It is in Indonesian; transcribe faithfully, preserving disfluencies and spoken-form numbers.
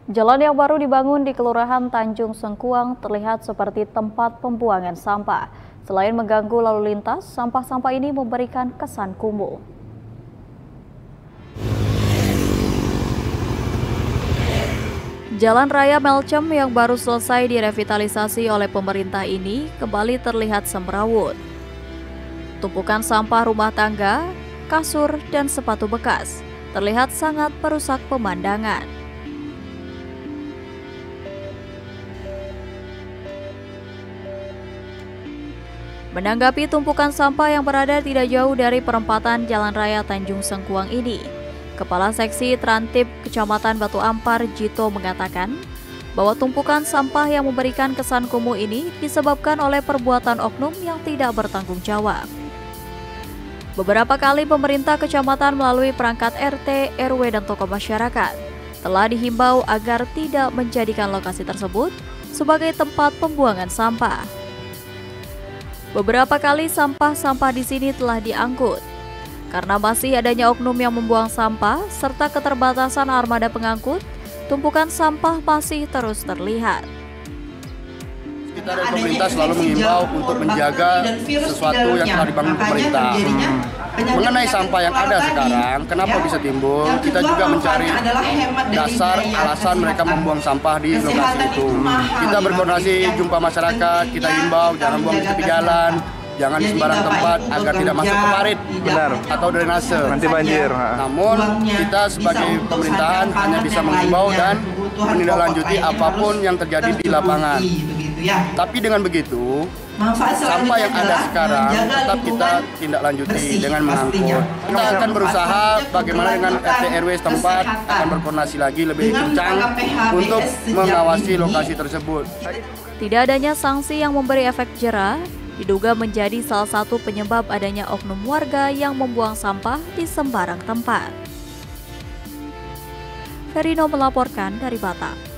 Jalan yang baru dibangun di Kelurahan Tanjung Sengkuang terlihat seperti tempat pembuangan sampah. Selain mengganggu lalu lintas, sampah-sampah ini memberikan kesan kumuh. Jalan Raya Melcem yang baru selesai direvitalisasi oleh pemerintah ini kembali terlihat semrawut. Tumpukan sampah rumah tangga, kasur, dan sepatu bekas terlihat sangat merusak pemandangan. Menanggapi tumpukan sampah yang berada tidak jauh dari perempatan Jalan Raya Tanjung Sengkuang ini, Kepala Seksi Trantip Kecamatan Batu Ampar Jito mengatakan bahwa tumpukan sampah yang memberikan kesan kumuh ini disebabkan oleh perbuatan oknum yang tidak bertanggung jawab. Beberapa kali pemerintah kecamatan melalui perangkat R T, R W, dan tokoh masyarakat telah dihimbau agar tidak menjadikan lokasi tersebut sebagai tempat pembuangan sampah. Beberapa kali sampah-sampah di sini telah diangkut. Karena masih adanya oknum yang membuang sampah serta keterbatasan armada pengangkut, tumpukan sampah masih terus terlihat. Kita dari pemerintah selalu mengimbau untuk menjaga sesuatu yang telah dibangun pemerintah. Mengenai sampah yang ada sekarang, kenapa bisa timbul? Kita juga mencari dasar alasan mereka membuang sampah di lokasi itu. Kita berkoordinasi jumpa masyarakat, kita himbau jangan buang di tepi jalan, jangan di sembarang tempat agar tidak masuk ke parit benar atau drainase. Nanti banjir. Namun kita sebagai pemerintahan hanya bisa mengimbau dan menindaklanjuti apapun yang terjadi di lapangan. Tapi dengan begitu, sampah yang ada sekarang tetap kita tindak lanjuti dengan mengangkut. Kita akan berusaha bagaimana dengan R T R W setempat akan berkoordinasi lagi lebih kencang untuk mengawasi lokasi tersebut. Tidak adanya sanksi yang memberi efek jera diduga menjadi salah satu penyebab adanya oknum warga yang membuang sampah di sembarang tempat. Ferino melaporkan dari Batam.